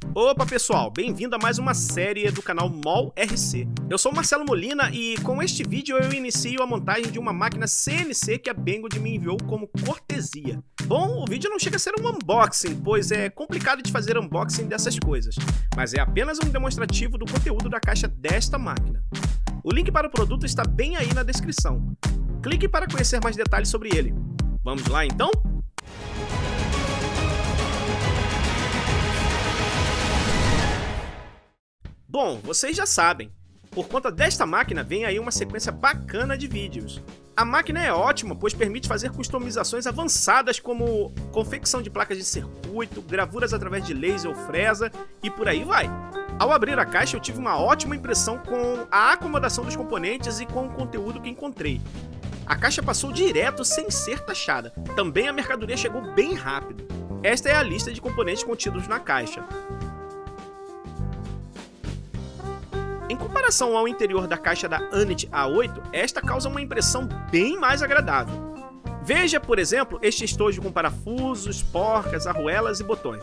Opa pessoal, bem-vindo a mais uma série do canal MOL RC. Eu sou o Marcelo Molina e com este vídeo eu inicio a montagem de uma máquina CNC que a Banggood me enviou como cortesia. Bom, o vídeo não chega a ser um unboxing, pois é complicado de fazer unboxing dessas coisas, mas é apenas um demonstrativo do conteúdo da caixa desta máquina. O link para o produto está bem aí na descrição. Clique para conhecer mais detalhes sobre ele. Vamos lá então? Bom, vocês já sabem, por conta desta máquina vem aí uma sequência bacana de vídeos. A máquina é ótima, pois permite fazer customizações avançadas como confecção de placas de circuito, gravuras através de laser ou fresa e por aí vai. Ao abrir a caixa eu tive uma ótima impressão com a acomodação dos componentes e com o conteúdo que encontrei. A caixa passou direto sem ser taxada, também a mercadoria chegou bem rápido. Esta é a lista de componentes contidos na caixa. Em comparação ao interior da caixa da Anet A8, esta causa uma impressão bem mais agradável. Veja, por exemplo, este estojo com parafusos, porcas, arruelas e botões.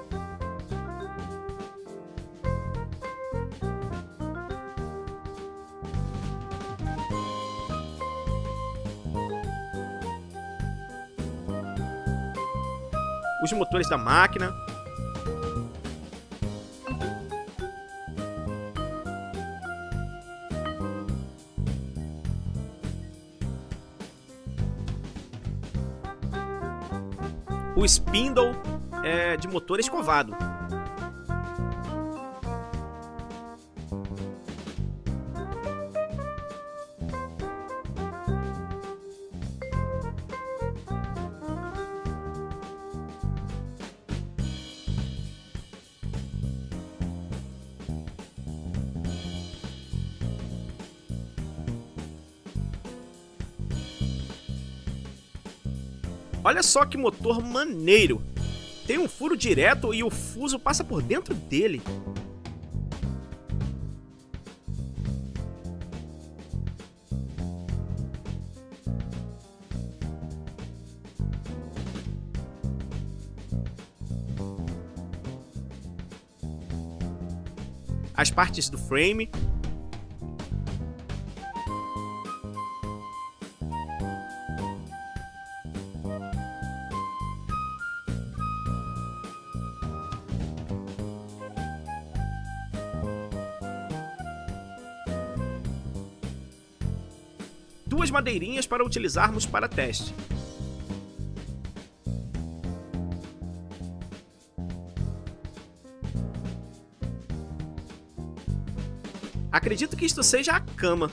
Os motores da máquina. O spindle de motor escovado. Olha só que motor maneiro! Tem um furo direto e o fuso passa por dentro dele. As partes do frame. Duas madeirinhas para utilizarmos para teste. Acredito que isto seja a cama.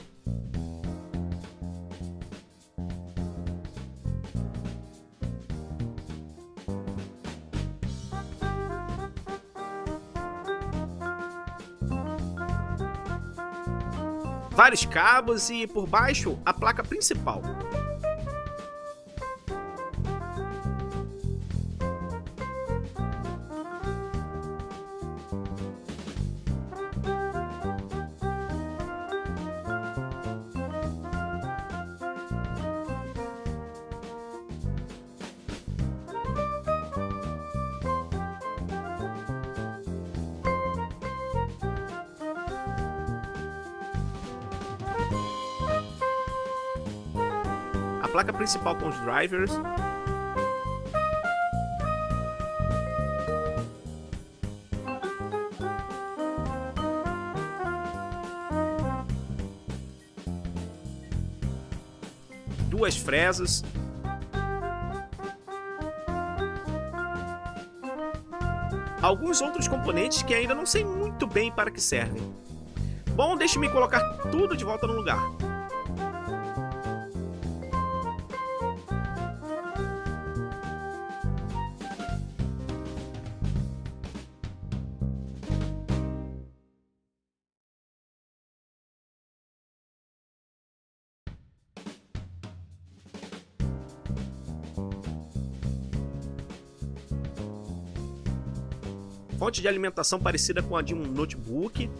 Vários cabos e, por baixo, a placa principal. A placa principal com os drivers. Duas fresas. Alguns outros componentes que ainda não sei muito bem para que servem. Bom, deixe-me colocar tudo de volta no lugar. Fonte de alimentação parecida com a de um notebook.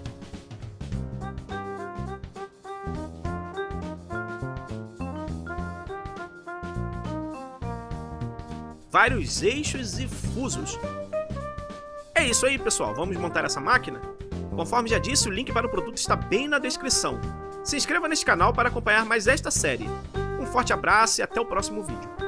Vários eixos e fusos. É isso aí, pessoal, vamos montar essa máquina? Conforme já disse, o link para o produto está bem na descrição. Se inscreva neste canal para acompanhar mais esta série. Um forte abraço e até o próximo vídeo.